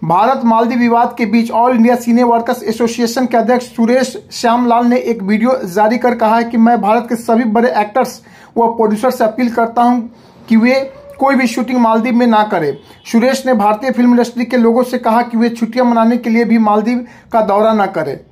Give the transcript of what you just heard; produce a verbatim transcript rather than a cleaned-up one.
भारत मालदीव विवाद के बीच all India cine workers association के अध्यक्ष सुरेश श्यामलाल ने एक वीडियो जारी कर कहा है कि मैं भारत के सभी बड़े एक्टर्स व प्रोड्यूसर से अपील करता हूं कि वे कोई भी शूटिंग मालदीव में ना करें। सुरेश ने भारतीय फिल्म इंडस्ट्री के लोगों से कहा कि वे छुट्टियां मनाने के लिए भी मालदीव का दौरा न करें।